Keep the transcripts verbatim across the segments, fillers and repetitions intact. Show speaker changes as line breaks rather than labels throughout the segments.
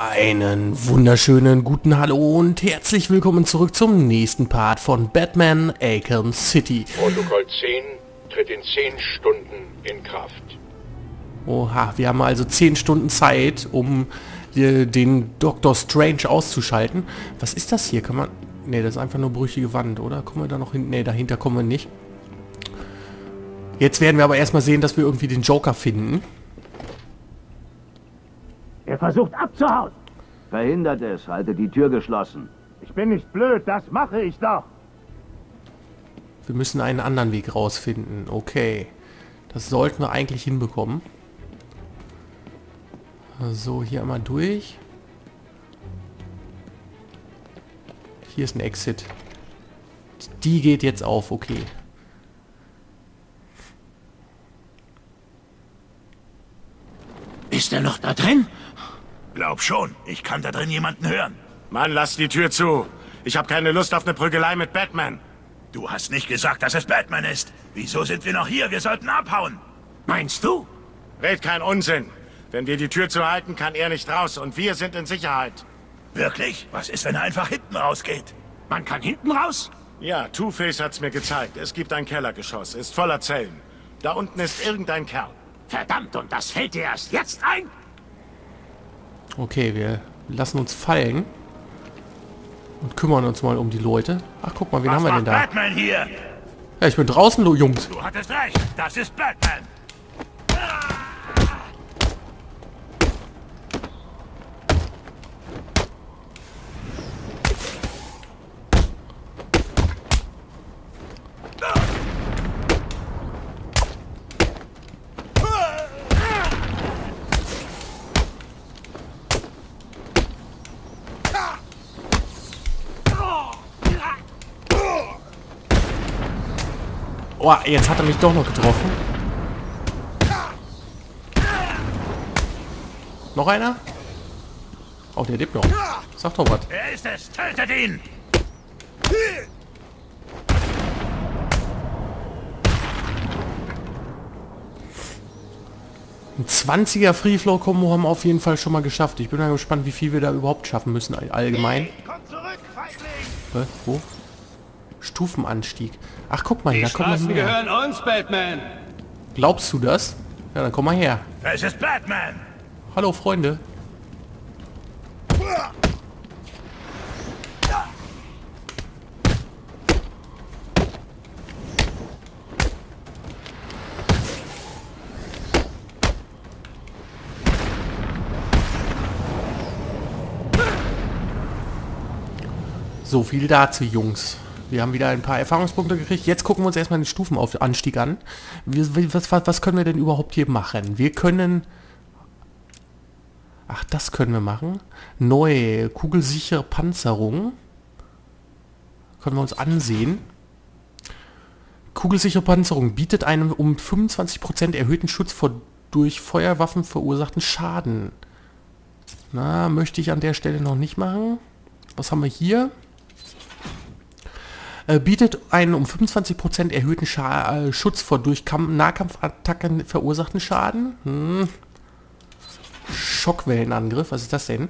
Einen wunderschönen guten Hallo und herzlich willkommen zurück zum nächsten Part von Batman Arkham City.
Protokoll zehn tritt in zehn Stunden in Kraft.
Oha, wir haben also zehn Stunden Zeit, um äh, den Doktor Strange auszuschalten. Was ist das hier? Kann man... Ne, das ist einfach nur brüchige Wand, oder? Kommen wir da noch hin? Ne, dahinter kommen wir nicht. Jetzt werden wir aber erstmal sehen, dass wir irgendwie den Joker finden.
Er versucht abzuhauen.
Verhindert es, halte die Tür geschlossen.
Ich bin nicht blöd, das mache ich doch.
Wir müssen einen anderen Weg rausfinden. Okay. Das sollten wir eigentlich hinbekommen. So, hier einmal durch. Hier ist ein Exit. Die geht jetzt auf, okay.
Ist er noch da drin?
Glaub schon, ich kann da drin jemanden hören.
Mann, lass die Tür zu. Ich habe keine Lust auf eine Prügelei mit Batman.
Du hast nicht gesagt, dass es Batman ist. Wieso sind wir noch hier? Wir sollten abhauen.
Meinst du?
Red kein Unsinn. Wenn wir die Tür zuhalten, kann er nicht raus und wir sind in Sicherheit.
Wirklich? Was ist, wenn er einfach hinten rausgeht?
Man kann hinten raus?
Ja, Two-Face hat's mir gezeigt. Es gibt ein Kellergeschoss, ist voller Zellen. Da unten ist irgendein Kerl.
Verdammt, und das fällt dir erst jetzt ein?
Okay, wir lassen uns fallen. Und kümmern uns mal um die Leute. Ach, guck mal, wen
Was
haben wir denn
macht
da?
Batman hier?
Ja, ich bin draußen, du Jungs.
Du hattest recht, das ist Batman.
Oh, jetzt hat er mich doch noch getroffen. Noch einer? Oh, der lebt noch. Sag doch was.
Er ist es, tötet ihn.
Ein zwanziger Free-Flow-Kombo haben wir auf jeden Fall schon mal geschafft. Ich bin mal gespannt, wie viel wir da überhaupt schaffen müssen allgemein.
Komm zurück, Feigling.
Hä? Wo? Stufenanstieg. Ach, guck mal, da kommt noch mehr.
Gehören uns, Batman.
Glaubst du das? Ja, dann komm mal her.
Es ist Batman.
Hallo, Freunde. So viel dazu, Jungs. Wir haben wieder ein paar Erfahrungspunkte gekriegt. Jetzt gucken wir uns erstmal den Stufenanstieg an. Wir, was, was, was können wir denn überhaupt hier machen? Wir können... Ach, das können wir machen. Neue, kugelsichere Panzerung. Können wir uns ansehen. Kugelsichere Panzerung bietet einen um fünfundzwanzig Prozent erhöhten Schutz vor durch Feuerwaffen verursachten Schaden. Na, möchte ich an der Stelle noch nicht machen. Was haben wir hier? Äh, bietet einen um fünfundzwanzig Prozent erhöhten Scha äh, Schutz vor durch Kamp Nahkampfattacken verursachten Schaden. Hm. Schockwellenangriff, was ist das denn?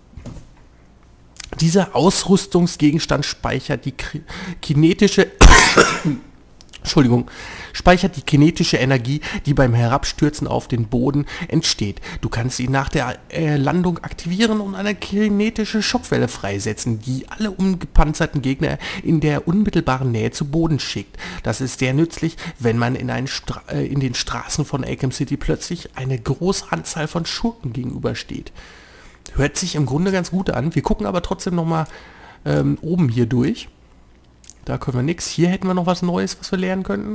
Dieser Ausrüstungsgegenstand speichert die kinetische... Entschuldigung, speichert die kinetische Energie, die beim Herabstürzen auf den Boden entsteht. Du kannst ihn nach der äh, Landung aktivieren und eine kinetische Schockwelle freisetzen, die alle umgepanzerten Gegner in der unmittelbaren Nähe zu Boden schickt. Das ist sehr nützlich, wenn man in, einen Stra äh, in den Straßen von Arkham City plötzlich eine große Anzahl von Schurken gegenübersteht. Hört sich im Grunde ganz gut an. Wir gucken aber trotzdem nochmal ähm, oben hier durch. Da können wir nichts. Hier hätten wir noch was Neues, was wir lernen könnten.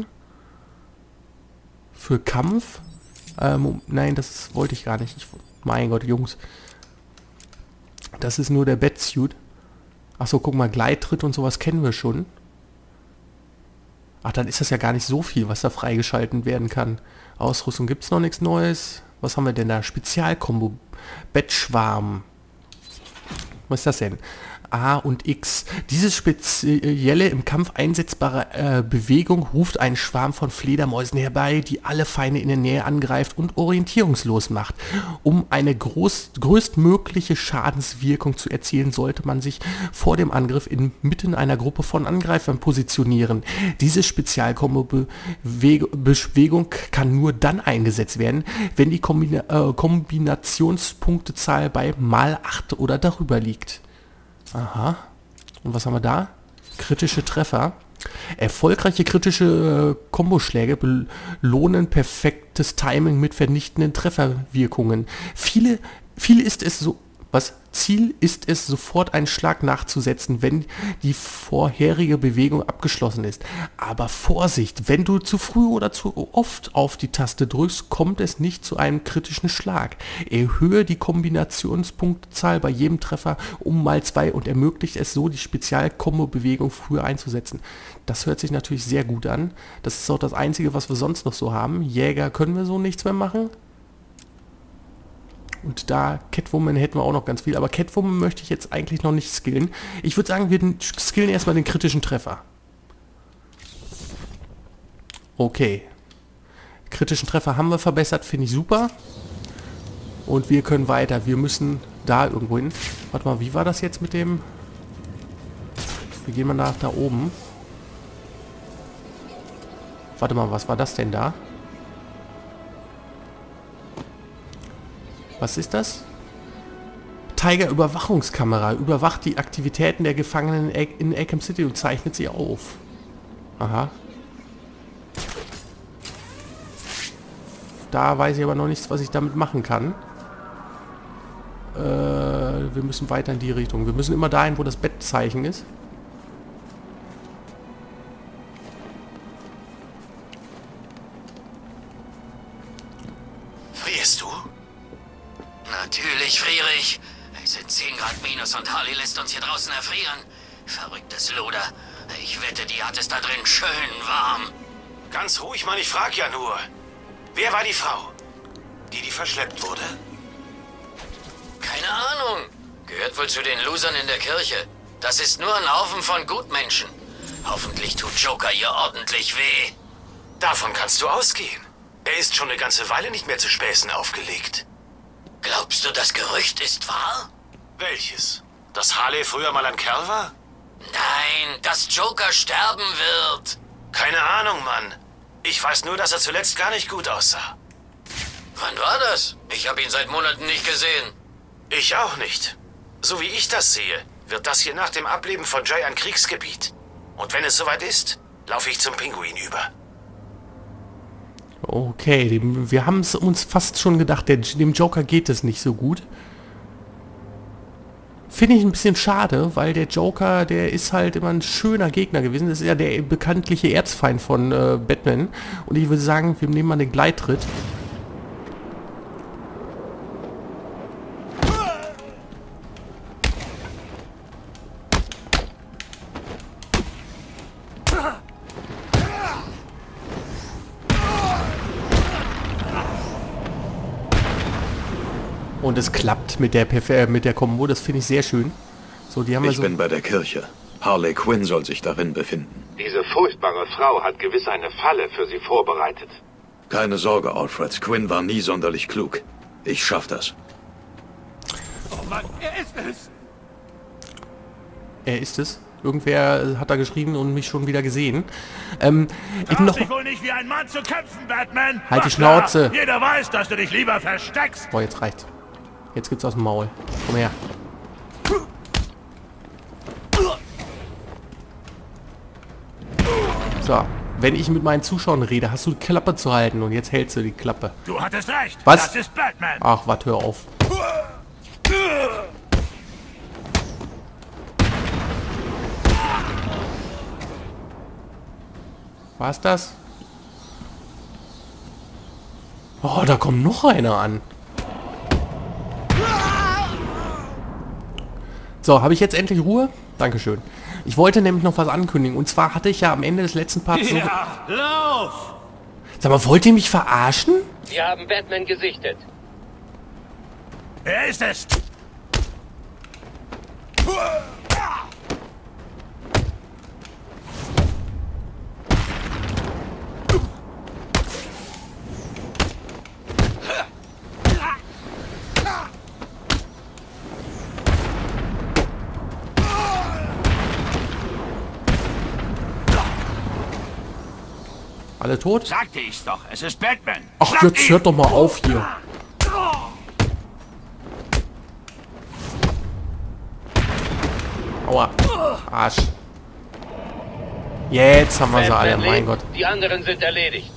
Für Kampf. Ähm, nein, das wollte ich gar nicht. Ich, mein Gott, Jungs. Das ist nur der Batsuit. Achso, guck mal, Gleittritt und sowas kennen wir schon. Ach, dann ist das ja gar nicht so viel, was da freigeschalten werden kann. Ausrüstung gibt es noch nichts Neues. Was haben wir denn da? Spezialkombo. Bettschwarm. Was ist das denn? A und X. Diese spezielle im Kampf einsetzbare äh, Bewegung ruft einen Schwarm von Fledermäusen herbei, die alle Feinde in der Nähe angreift und orientierungslos macht. Um eine groß, größtmögliche Schadenswirkung zu erzielen, sollte man sich vor dem Angriff inmitten einer Gruppe von Angreifern positionieren. Diese Spezialkombo-Bewegung kann nur dann eingesetzt werden, wenn die Kombina äh, Kombinationspunktezahl bei mal acht oder darüber liegt. Aha. Und was haben wir da? Kritische Treffer. Erfolgreiche kritische äh, Komboschläge belohnen perfektes Timing mit vernichtenden Trefferwirkungen. Viele, viel ist es so... Was? Ziel ist es, sofort einen Schlag nachzusetzen, wenn die vorherige Bewegung abgeschlossen ist. Aber Vorsicht, wenn du zu früh oder zu oft auf die Taste drückst, kommt es nicht zu einem kritischen Schlag. Erhöhe die Kombinationspunktzahl bei jedem Treffer um mal zwei und ermöglicht es so, die Spezial-Kombo-Bewegung früher einzusetzen. Das hört sich natürlich sehr gut an. Das ist auch das Einzige, was wir sonst noch so haben. Jäger können wir so nichts mehr machen. Und da Catwoman hätten wir auch noch ganz viel. Aber Catwoman möchte ich jetzt eigentlich noch nicht skillen. Ich würde sagen, wir skillen erstmal den kritischen Treffer. Okay. Kritischen Treffer haben wir verbessert, finde ich super. Und wir können weiter. Wir müssen da irgendwo hin. Warte mal, wie war das jetzt mit dem... Wie gehen wir nach da oben? Warte mal, was war das denn da? Was ist das? Tiger Überwachungskamera. Überwacht die Aktivitäten der Gefangenen in Arkham City und zeichnet sie auf. Aha. Da weiß ich aber noch nichts, was ich damit machen kann. Äh, wir müssen weiter in die Richtung. Wir müssen immer dahin, wo das Bettzeichen ist.
Frierst du? Natürlich friere ich. Es sind zehn Grad minus und Harley lässt uns hier draußen erfrieren. Verrücktes Luder. Ich wette, die hat es da drin schön warm.
Ganz ruhig, Mann, ich frag ja nur. Wer war die Frau? Die, die verschleppt wurde?
Keine Ahnung. Gehört wohl zu den Losern in der Kirche. Das ist nur ein Haufen von Gutmenschen. Hoffentlich tut Joker ihr ordentlich weh.
Davon kannst du ausgehen. Er ist schon eine ganze Weile nicht mehr zu Späßen aufgelegt.
Glaubst du, das Gerücht ist wahr?
Welches? Dass Harley früher mal ein Kerl war?
Nein, dass Joker sterben wird.
Keine Ahnung, Mann. Ich weiß nur, dass er zuletzt gar nicht gut aussah.
Wann war das? Ich habe ihn seit Monaten nicht gesehen.
Ich auch nicht. So wie ich das sehe, wird das hier nach dem Ableben von Jay ein Kriegsgebiet. Und wenn es soweit ist, laufe ich zum Pinguin über.
Okay, dem, wir haben es uns fast schon gedacht, der, dem Joker geht es nicht so gut. Finde ich ein bisschen schade, weil der Joker, der ist halt immer ein schöner Gegner gewesen. Das ist ja der bekanntliche Erzfeind von äh, Batman. Und ich würde sagen, wir nehmen mal den Gleittritt. Und es klappt mit der Perf äh, mit der Kombo, das finde ich sehr schön. So, die haben wir
Ich
so
bin bei der Kirche. Harley Quinn soll sich darin befinden.
Diese furchtbare Frau hat gewiss eine Falle für Sie vorbereitet.
Keine Sorge, Alfred. Quinn war nie sonderlich klug. Ich schaff das.
Oh Mann, er ist es!
Er ist es. Irgendwer hat da geschrieben und mich schon wieder gesehen. Ähm, ich noch...
dich wohl nicht wie ein Mann zu kämpfen, Batman!
Halt die
Mach klar,
Schnauze!
Jeder weiß, dass du dich lieber versteckst!
Boah, jetzt reicht's. Jetzt gibt's aus dem Maul. Komm her. So, wenn ich mit meinen Zuschauern rede, hast du die Klappe zu halten und jetzt hältst du die Klappe.
Du hattest recht.
Was?
Das ist Batman.
Ach, was, hör auf. War's das? Oh, da kommt noch einer an. So, habe ich jetzt endlich Ruhe? Dankeschön. Ich wollte nämlich noch was ankündigen. Und zwar hatte ich ja am Ende des letzten Parts... So
Ja, lauf!
Sag mal, wollt ihr mich verarschen?
Wir haben Batman gesichtet.
Er ist es.
Alle tot?
Sagte ich's doch, es ist Batman.
Ach,
Schnappt
jetzt
ihn.
hört doch mal auf hier. Aua. Arsch. Jetzt haben wir sie alle,
Batman
mein
lebt,
Gott.
Die anderen sind erledigt.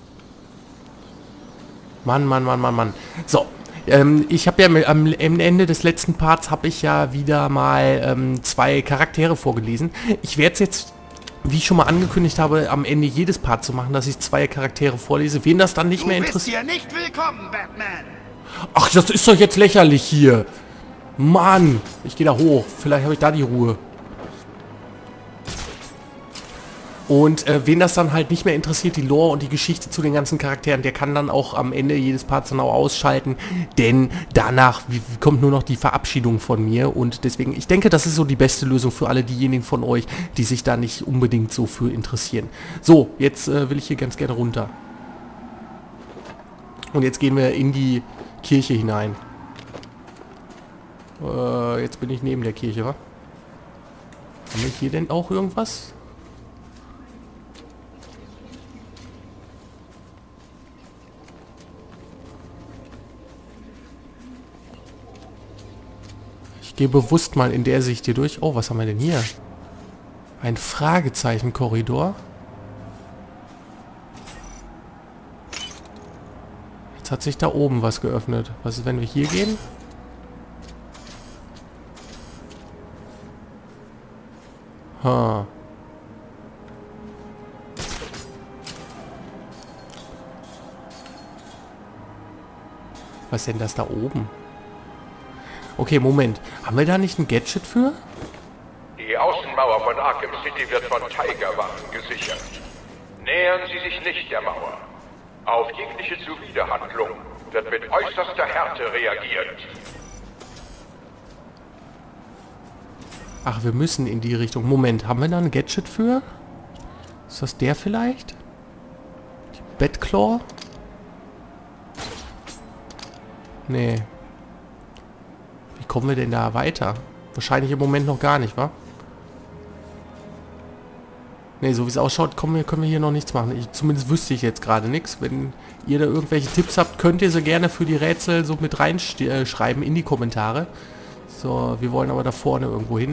Mann, Mann, Mann, Mann, Mann. So, ähm, ich habe ja am, am Ende des letzten Parts habe ich ja wieder mal ähm, zwei Charaktere vorgelesen. Ich werde es jetzt, wie ich schon mal angekündigt habe, am Ende jedes Part zu machen, dass ich zwei Charaktere vorlese. Wen das dann nicht
Du
mehr
bist
interessiert.
hier nicht willkommen, Batman.
Ach, das ist doch jetzt lächerlich hier. Mann, ich gehe da hoch. Vielleicht habe ich da die Ruhe. Und äh, wen das dann halt nicht mehr interessiert, die Lore und die Geschichte zu den ganzen Charakteren, der kann dann auch am Ende jedes Parts dann auch ausschalten, denn danach wie, kommt nur noch die Verabschiedung von mir und deswegen, ich denke, das ist so die beste Lösung für alle diejenigen von euch, die sich da nicht unbedingt so für interessieren. So, jetzt äh, will ich hier ganz gerne runter. Und jetzt gehen wir in die Kirche hinein. Äh, jetzt bin ich neben der Kirche, wa? Haben wir hier denn auch irgendwas? Ich gehe bewusst mal in der Sicht hier durch. Oh, was haben wir denn hier? Ein Fragezeichen-Korridor. Jetzt hat sich da oben was geöffnet. Was ist, wenn wir hier gehen? Ha. Was ist denn das da oben? Okay, Moment. Haben wir da nicht ein Gadget für?
Die Außenmauer von Arkham City wird von Tigerwaffen gesichert. Nähern Sie sich nicht der Mauer. Auf jegliche Zuwiderhandlung wird mit äußerster Härte reagiert.
Ach, wir müssen in die Richtung. Moment, haben wir da ein Gadget für? Ist das der vielleicht? Die Batclaw? Nee. Wie kommen wir denn da weiter? Wahrscheinlich im Moment noch gar nicht, wa? Ne, so wie es ausschaut, kommen wir, können wir hier noch nichts machen. Ich, zumindest wüsste ich jetzt gerade nichts. Wenn ihr da irgendwelche Tipps habt, könnt ihr sie gerne für die Rätsel so mit reinschreiben in die Kommentare. So, wir wollen aber da vorne irgendwo hin.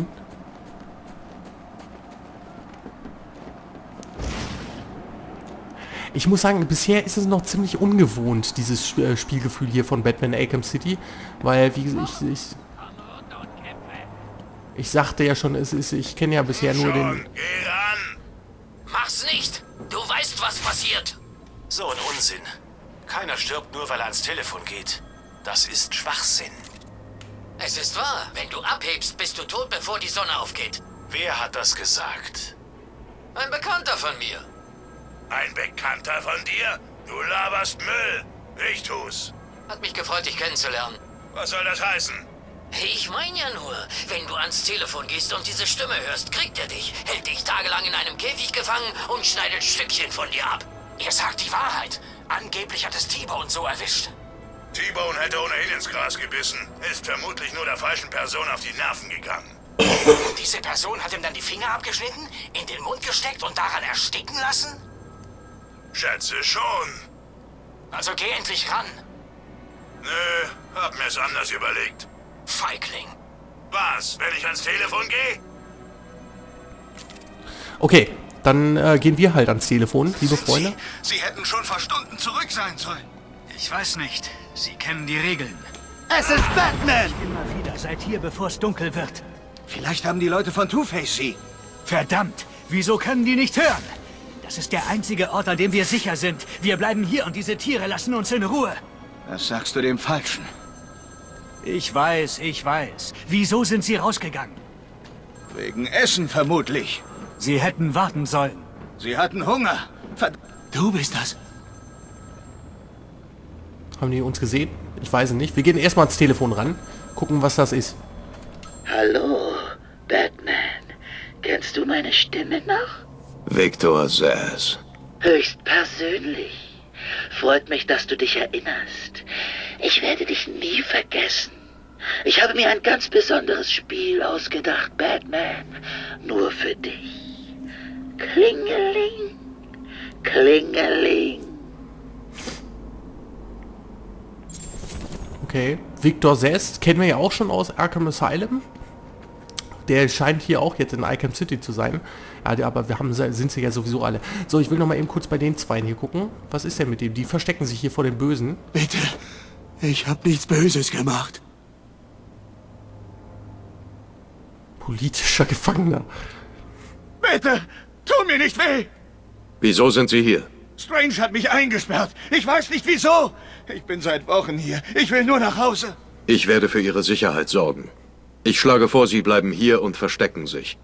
Ich muss sagen, bisher ist es noch ziemlich ungewohnt, dieses äh, Spielgefühl hier von Batman Arkham City. Weil, wie gesagt, ich, ich, ich sagte ja schon, es ist, ich kenne ja bisher nur den...
Geh ran!
Mach's nicht! Du weißt, was passiert!
So ein Unsinn. Keiner stirbt nur, weil er ans Telefon geht. Das ist Schwachsinn.
Es ist wahr. Wenn du abhebst, bist du tot, bevor die Sonne aufgeht.
Wer hat das gesagt?
Ein Bekannter von mir.
Ein Bekannter von dir? Du laberst Müll. Ich tu's.
Hat mich gefreut, dich kennenzulernen.
Was soll das heißen?
Ich meine ja nur, wenn du ans Telefon gehst und diese Stimme hörst, kriegt er dich, hält dich tagelang in einem Käfig gefangen und schneidet Stückchen von dir ab.
Er sagt die Wahrheit. Angeblich hat es T-Bone so erwischt.
T-Bone hätte ohnehin ins Gras gebissen. Ist vermutlich nur der falschen Person auf die Nerven gegangen.
Diese Person hat ihm dann die Finger abgeschnitten, in den Mund gesteckt und daran ersticken lassen?
Schätze schon.
Also geh endlich ran.
Nö, hab mir's anders überlegt.
Feigling.
Was, wenn ich ans Telefon gehe?
Okay, dann äh, gehen wir halt ans Telefon, liebe Freunde.
Sie, Sie hätten schon vor Stunden zurück sein sollen.
Ich weiß nicht. Sie kennen die Regeln.
Es ist Batman!
Immer wieder, seid hier, bevor es dunkel wird.
Vielleicht haben die Leute von Two-Face sie.
Verdammt! Wieso können die nicht hören? Das ist der einzige Ort, an dem wir sicher sind. Wir bleiben hier und diese Tiere lassen uns in Ruhe.
Das sagst du dem Falschen.
Ich weiß, ich weiß. Wieso sind sie rausgegangen?
Wegen Essen vermutlich.
Sie hätten warten sollen.
Sie hatten Hunger. Verd
Du bist das.
Haben die uns gesehen? Ich weiß es nicht. Wir gehen erstmal ans Telefon ran. Gucken, was das ist.
Hallo, Batman. Kennst du meine Stimme noch?
Victor Zsasz.
Höchstpersönlich. Freut mich, dass du dich erinnerst. Ich werde dich nie vergessen. Ich habe mir ein ganz besonderes Spiel ausgedacht, Batman. Nur für dich. Klingeling. Klingeling.
Okay. Victor Zest kennen wir ja auch schon aus Arkham Asylum. Der scheint hier auch jetzt in Arkham City zu sein. Ja, aber wir haben, sind sie ja sowieso alle. So, ich will noch mal eben kurz bei den Zweien hier gucken. Was ist denn mit dem? Die verstecken sich hier vor den Bösen.
Bitte, ich habe nichts Böses gemacht.
Politischer Gefangener.
Bitte, tu mir nicht weh!
Wieso sind Sie hier?
Strange hat mich eingesperrt. Ich weiß nicht wieso. Ich bin seit Wochen hier. Ich will nur nach Hause.
Ich werde für Ihre Sicherheit sorgen. Ich schlage vor, Sie bleiben hier und verstecken sich.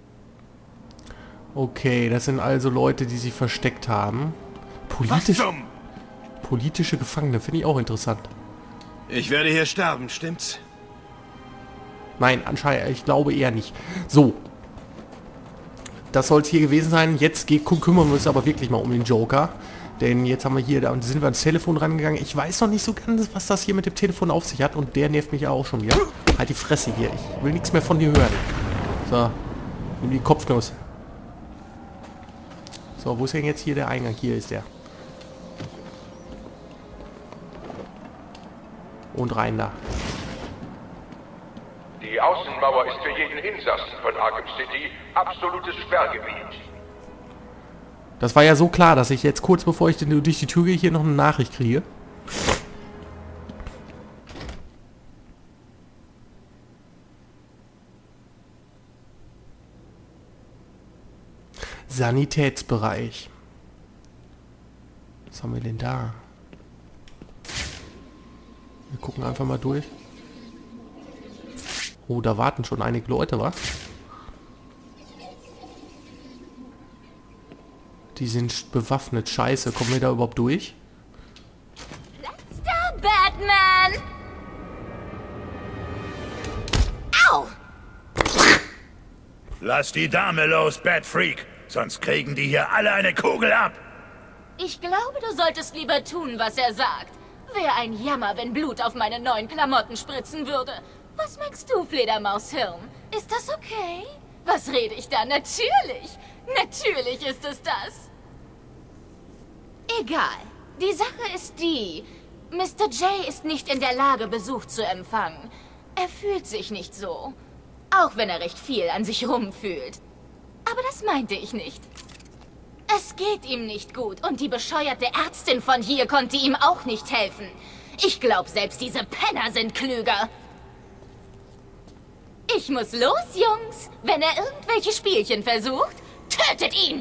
Okay, das sind also Leute, die sich versteckt haben. Politisch, politische Gefangene, finde ich auch interessant.
Ich werde hier sterben, stimmt's?
Nein, anscheinend, ich glaube eher nicht. So. Das soll es hier gewesen sein. Jetzt geht, kümmern wir uns aber wirklich mal um den Joker. Denn jetzt haben wir hier, da sind wir ans Telefon rangegangen. Ich weiß noch nicht so ganz, was das hier mit dem Telefon auf sich hat. Und der nervt mich ja auch schon wieder. Halt die Fresse hier. Ich will nichts mehr von dir hören. So. Nimm die Kopfnuss. So, wo ist denn jetzt hier der Eingang? Hier ist der. Und rein da.
Die Außenmauer ist für jeden Insassen von Arkham City absolutes Sperrgebiet.
Das war ja so klar, dass ich jetzt kurz bevor ich durch die Tür gehe, hier noch eine Nachricht kriege. Sanitätsbereich. Was haben wir denn da? Wir gucken einfach mal durch. Oh, da warten schon einige Leute, wa? Die sind bewaffnet. Scheiße, kommen wir da überhaupt durch?
Stop, Batman! Au!
Lass die Dame los, Batfreak. Sonst kriegen die hier alle eine Kugel ab.
Ich glaube, du solltest lieber tun, was er sagt. Wäre ein Jammer, wenn Blut auf meine neuen Klamotten spritzen würde. Was meinst du, Fledermaushirn? Ist das okay? Was rede ich da? Natürlich! Natürlich ist es das! Egal. Die Sache ist die. Mister J ist nicht in der Lage, Besuch zu empfangen. Er fühlt sich nicht so. Auch wenn er recht viel an sich rumfühlt. Aber das meinte ich nicht. Es geht ihm nicht gut und die bescheuerte Ärztin von hier konnte ihm auch nicht helfen. Ich glaube, selbst diese Penner sind klüger. Ich muss los, Jungs. Wenn er irgendwelche Spielchen versucht, tötet ihn!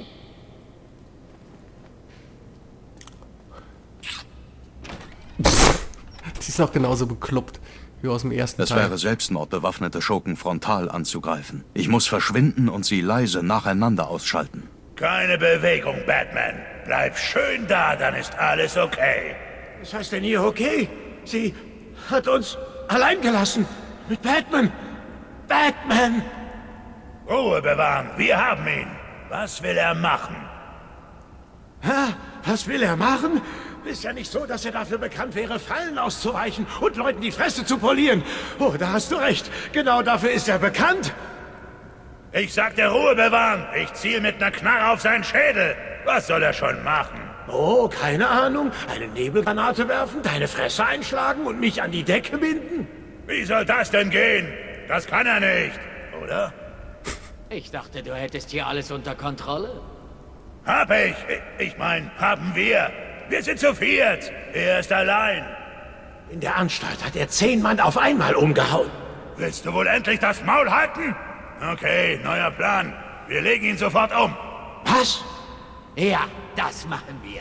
Die ist auch genauso bekloppt wie aus dem ersten
Es
Teil.
wäre Selbstmord, bewaffnete Schurken frontal anzugreifen. Ich muss verschwinden und sie leise nacheinander ausschalten.
Keine Bewegung, Batman. Bleib schön da, dann ist alles okay.
Was heißt denn hier okay? Sie hat uns allein gelassen. Mit Batman. Batman!
Ruhe bewahren, wir haben ihn. Was will er machen?
Hä? Was will er machen? Ist ja nicht so, dass er dafür bekannt wäre, Fallen auszuweichen und Leuten die Fresse zu polieren. Oh, da hast du recht. Genau dafür ist er bekannt.
Ich sagte Ruhe bewahren. Ich ziel mit einer Knarre auf seinen Schädel. Was soll er schon machen?
Oh, keine Ahnung. Eine Nebelgranate werfen, deine Fresse einschlagen und mich an die Decke binden?
Wie soll das denn gehen? Das kann er nicht, oder?
Ich dachte, du hättest hier alles unter Kontrolle.
Hab ich. Ich mein, haben wir. Wir sind zu viert. Er ist allein.
In der Anstalt hat er zehn Mann auf einmal umgehauen.
Willst du wohl endlich das Maul halten? Okay, neuer Plan. Wir legen ihn sofort um.
Was?
Ja, das machen wir.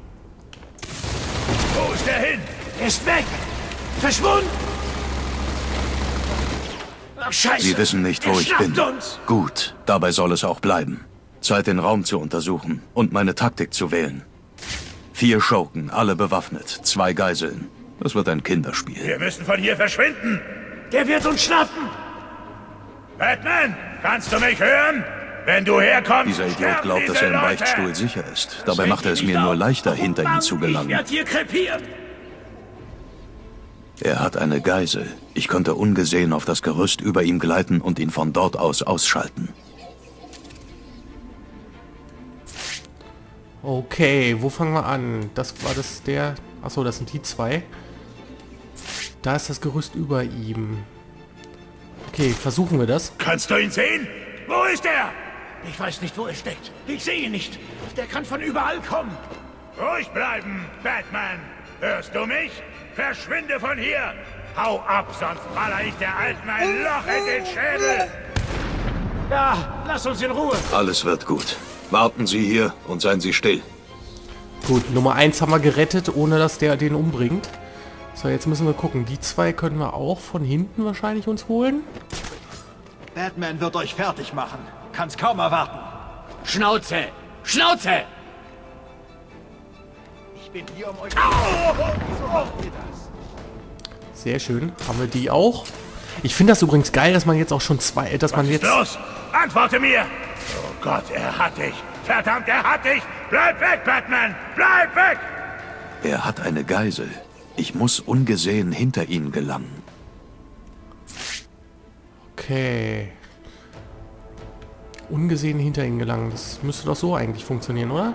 Wo ist er hin?
Er ist weg. Verschwunden. Ach, Scheiße.
Sie wissen nicht, wo
er
ich bin.
Uns.
Gut, dabei soll es auch bleiben. Zeit, den Raum zu untersuchen und meine Taktik zu wählen. Vier Schurken, alle bewaffnet, zwei Geiseln. Das wird ein Kinderspiel.
Wir müssen von hier verschwinden.
Der wird uns schnappen.
Batman, kannst du mich hören? Wenn du herkommst,
Dieser Idiot glaubt, dass er im
Leute.
Beichtstuhl sicher ist. Dabei macht er es mir nur leichter, hinter ihn zu
Ich
gelangen.
werde hier krepieren.
Er hat eine Geisel. Ich konnte ungesehen auf das Gerüst über ihm gleiten und ihn von dort aus ausschalten.
Okay, wo fangen wir an? Das war das der... Achso, das sind die zwei. Da ist das Gerüst über ihm. Okay, versuchen wir das.
Kannst du ihn sehen? Wo ist er?
Ich weiß nicht, wo er steckt. Ich sehe ihn nicht. Der kann von überall kommen.
Ruhig bleiben, Batman. Hörst du mich? Verschwinde von hier. Hau ab, sonst baller ich der Alten ein Loch in den Schädel.
Ja, lass uns in Ruhe.
Alles wird gut. Warten Sie hier und seien Sie still.
Gut, Nummer eins haben wir gerettet, ohne dass der den umbringt. So, jetzt müssen wir gucken. Die zwei können wir auch von hinten wahrscheinlich uns holen.
Batman wird euch fertig machen. Kann's kaum erwarten.
Schnauze! Schnauze!
Ich bin hier, um euch... Wieso macht ihr das?
Sehr schön. Haben wir die auch? Ich finde das übrigens geil, dass man jetzt auch schon zwei... Dass
Was
man
ist
jetzt...
los? Antworte mir! Oh Gott, er hat dich! Verdammt, er hat dich! Bleib weg, Batman! Bleib weg!
Er hat eine Geisel. Ich muss ungesehen hinter ihn gelangen.
Okay. Ungesehen hinter ihn gelangen. Das müsste doch so eigentlich funktionieren, oder?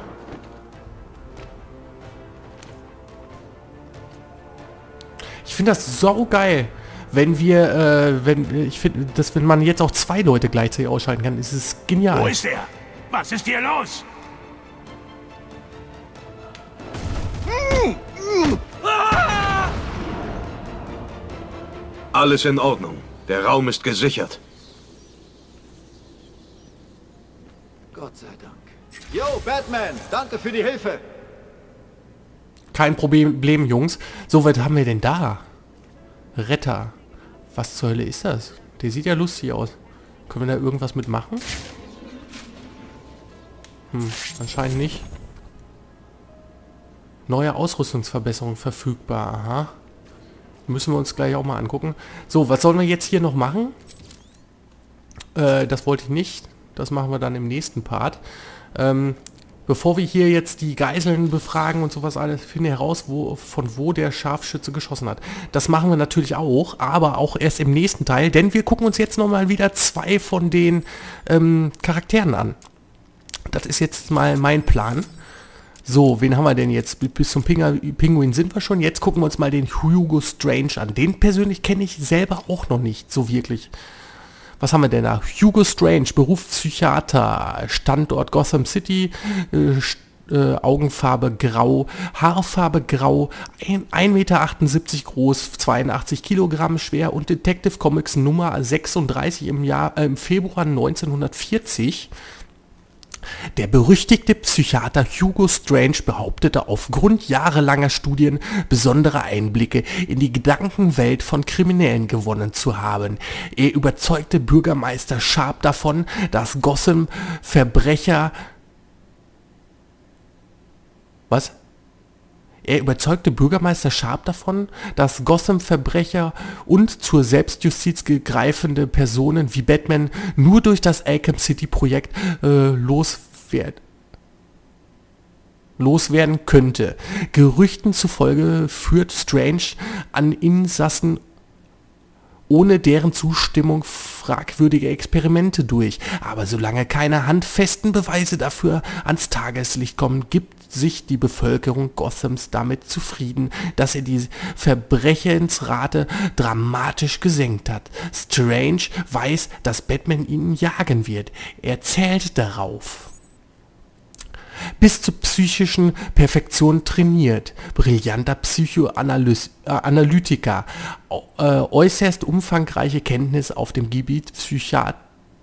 Ich finde das so geil, wenn wir, äh, wenn, ich finde, dass wenn man jetzt auch zwei Leute gleichzeitig ausschalten kann, ist es genial.
Wo ist er? Was ist hier los?
Alles in Ordnung. Der Raum ist gesichert.
Gott sei Dank. Yo, Batman, danke für die Hilfe.
Kein Problem, Jungs. So weit haben wir denn da? Retter. Was zur Hölle ist das? Der sieht ja lustig aus. Können wir da irgendwas mitmachen? Hm, anscheinend nicht. Neue Ausrüstungsverbesserung verfügbar. Aha. Müssen wir uns gleich auch mal angucken. So, was sollen wir jetzt hier noch machen? Äh, das wollte ich nicht. Das machen wir dann im nächsten Part. Ähm, bevor wir hier jetzt die Geiseln befragen und sowas alles, finde heraus, wo, von wo der Scharfschütze geschossen hat. Das machen wir natürlich auch, aber auch erst im nächsten Teil, denn wir gucken uns jetzt nochmal wieder zwei von den ähm, Charakteren an. Das ist jetzt mal mein Plan. So, wen haben wir denn jetzt? Bis zum Pinguin sind wir schon. Jetzt gucken wir uns mal den Hugo Strange an. Den persönlich kenne ich selber auch noch nicht so wirklich. Was haben wir denn da? Hugo Strange, Beruf Psychiater, Standort Gotham City, äh, äh, Augenfarbe grau, Haarfarbe grau, ein Meter achtundsiebzig groß, zweiundachtzig Kilogramm schwer und Detective Comics Nummer sechsunddreißig im Jahr, äh, im Februar neunzehnhundertvierzig. Der berüchtigte Psychiater Hugo Strange behauptete aufgrund jahrelanger Studien besondere Einblicke in die Gedankenwelt von Kriminellen gewonnen zu haben. Er überzeugte Bürgermeister Sharp davon, dass Gotham Verbrecher... Was? Er überzeugte Bürgermeister Sharp davon, dass Gotham Verbrecher und zur Selbstjustiz gegreifende Personen wie Batman nur durch das Arkham City Projekt äh, loswerd loswerden könnte. Gerüchten zufolge führt Strange an Insassen ohne deren Zustimmung fragwürdige Experimente durch. Aber solange keine handfesten Beweise dafür ans Tageslicht kommen, gibt sich die Bevölkerung Gothams damit zufrieden, dass er die Verbrechensrate dramatisch gesenkt hat. Strange weiß, dass Batman ihn jagen wird. Er zählt darauf. Bis zur psychischen Perfektion trainiert, brillanter Psychoanalytiker, äh, äußerst umfangreiche Kenntnis auf dem Gebiet Psychiat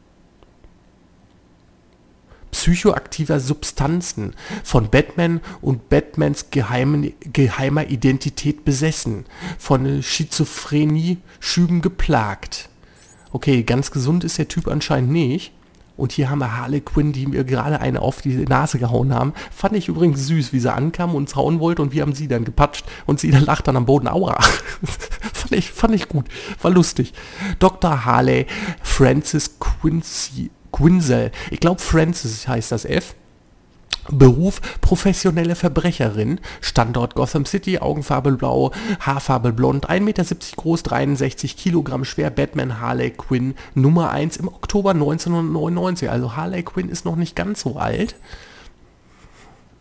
psychoaktiver Substanzen, von Batman und Batmans geheimen, geheimer Identität besessen, von Schizophrenie-Schüben geplagt. Okay, ganz gesund ist der Typ anscheinend nicht. Und hier haben wir Harley Quinn, die mir gerade eine auf die Nase gehauen haben. Fand ich übrigens süß, wie sie ankam und uns hauen wollte und wir haben sie dann gepatscht und sie dann lacht dann am Boden. Aua. fand, ich, fand ich gut. War lustig. Doktor Harley Francis Quincy, Quinzel. Ich glaube Francis heißt das F. Beruf professionelle Verbrecherin, Standort Gotham City, Augenfarbe blau, Haarfarbe blond, ein Meter siebzig groß, dreiundsechzig Kilogramm schwer, Batman Harley Quinn Nummer eins im Oktober neunzehnhundertneunundneunzig. Also Harley Quinn ist noch nicht ganz so alt.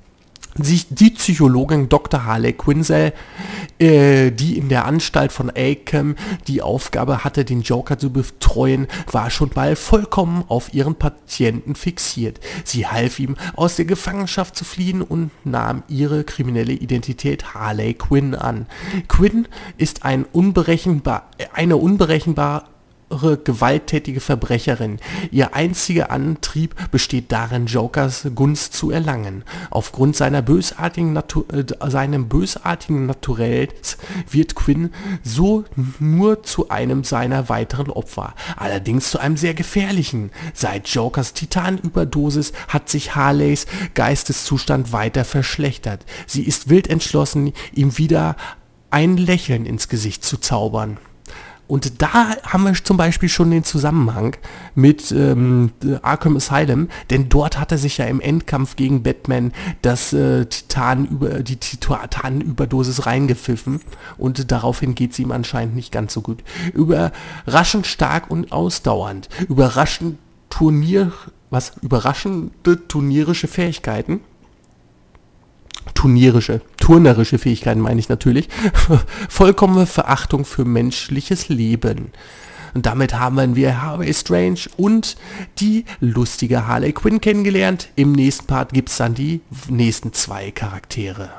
sich die Psychologin Doktor Harley Quinzel, äh, die in der Anstalt von Arkham die Aufgabe hatte, den Joker zu betreuen, war schon bald vollkommen auf ihren Patienten fixiert. Sie half ihm, aus der Gefangenschaft zu fliehen und nahm ihre kriminelle Identität Harley Quinn an. Quinn ist ein unberechenbar, eine unberechenbare gewalttätige Verbrecherin. Ihr einziger Antrieb besteht darin, Jokers Gunst zu erlangen. Aufgrund seiner bösartigen Natur, äh, seinem bösartigen Naturells wird Quinn so nur zu einem seiner weiteren Opfer. Allerdings zu einem sehr gefährlichen. Seit Jokers Titanüberdosis hat sich Harleys Geisteszustand weiter verschlechtert. Sie ist wild entschlossen, ihm wieder ein Lächeln ins Gesicht zu zaubern. Und da haben wir zum Beispiel schon den Zusammenhang mit ähm, Arkham Asylum, denn dort hat er sich ja im Endkampf gegen Batman das äh, Titan über, die Titanüberdosis reingepfiffen und daraufhin geht es ihm anscheinend nicht ganz so gut. Überraschend stark und ausdauernd, überraschend Turnier, was? Überraschende turnierische Fähigkeiten. Turnierische, turnerische Fähigkeiten meine ich natürlich, vollkommene Verachtung für menschliches Leben. Und damit haben wir Harvey Strange und die lustige Harley Quinn kennengelernt. Im nächsten Part gibt es dann die nächsten zwei Charaktere.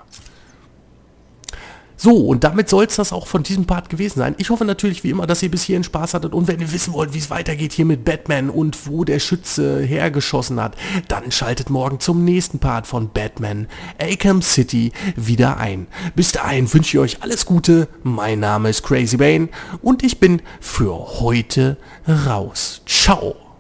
So, und damit soll es das auch von diesem Part gewesen sein. Ich hoffe natürlich wie immer, dass ihr bis hierhin Spaß hattet und wenn ihr wissen wollt, wie es weitergeht hier mit Batman und wo der Schütze hergeschossen hat, dann schaltet morgen zum nächsten Part von Batman Arkham City wieder ein. Bis dahin wünsche ich euch alles Gute, mein Name ist Crazy Bane und ich bin für heute raus. Ciao!